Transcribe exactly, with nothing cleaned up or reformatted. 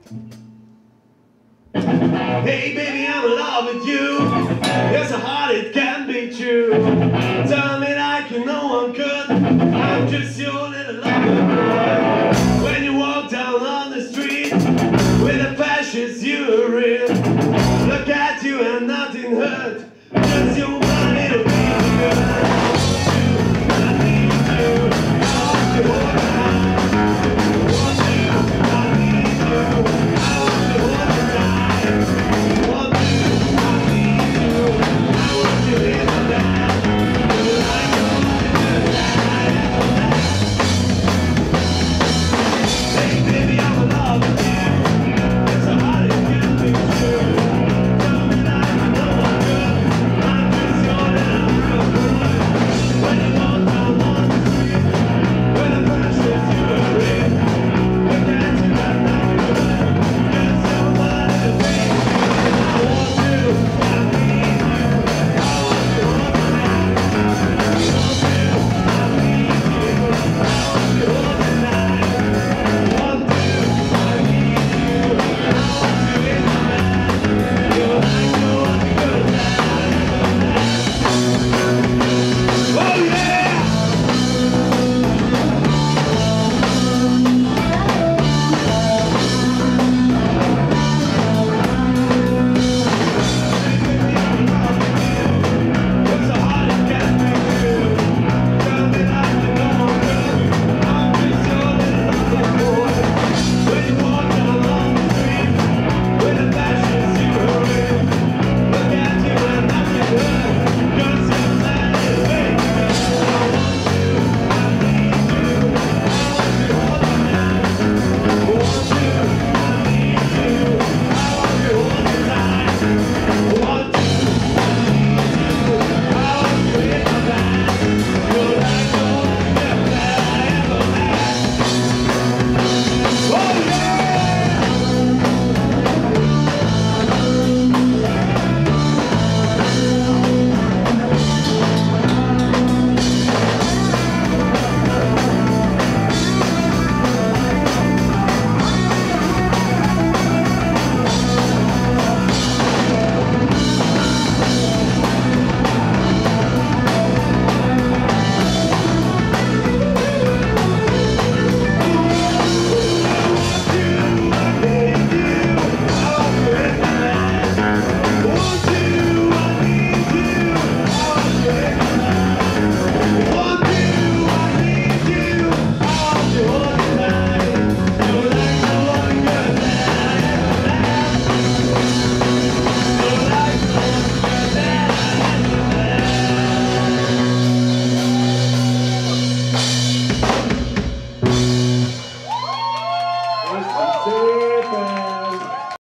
Hey baby, I'm in love with you. It's so hard it can be true. Tell me like you know I'm good. I'm just your little lover boy. When you walk down on the street with the fashions you're in,